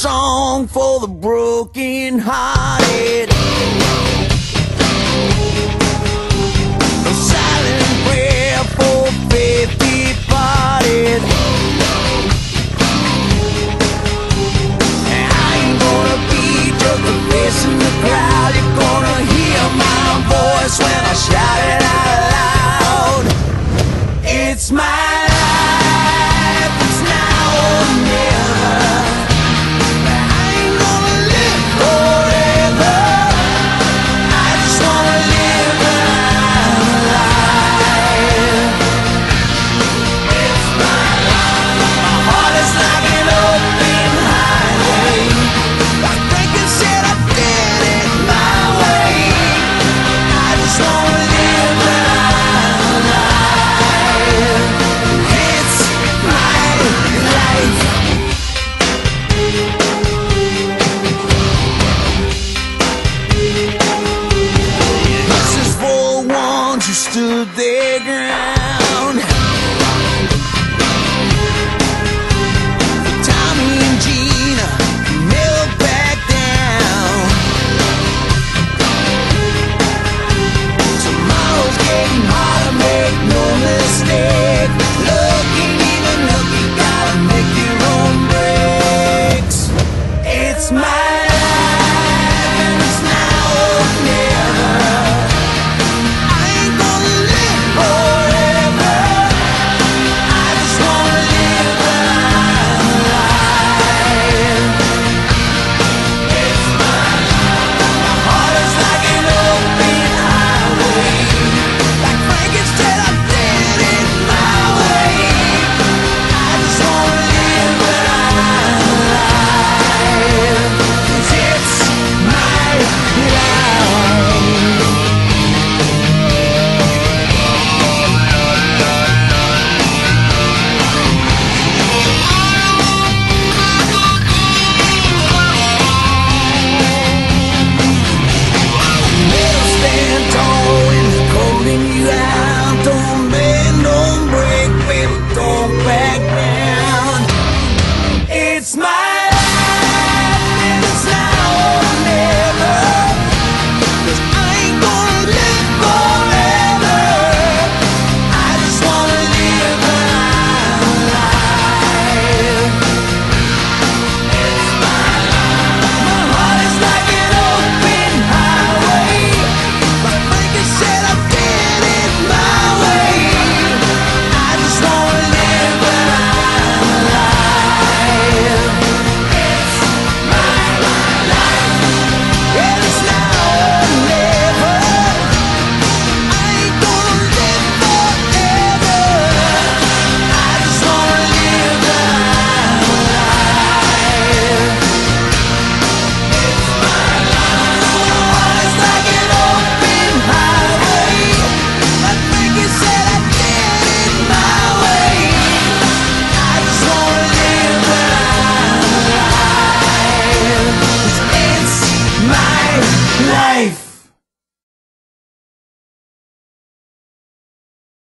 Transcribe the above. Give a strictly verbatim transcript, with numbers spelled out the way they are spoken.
song for the broken hearted. A silent prayer for faith departed. And I ain't gonna be just a face in the crowd. You're gonna hear my voice when I shout it out loud. It's my life, it's now or never. I ain't gonna live forever. I just wanna live when I'm alive. It's my life. My heart is like an open highway. I think I said I did it my way. I just wanna live when I'm alive. It's my life. This is for the ones who stood their ground.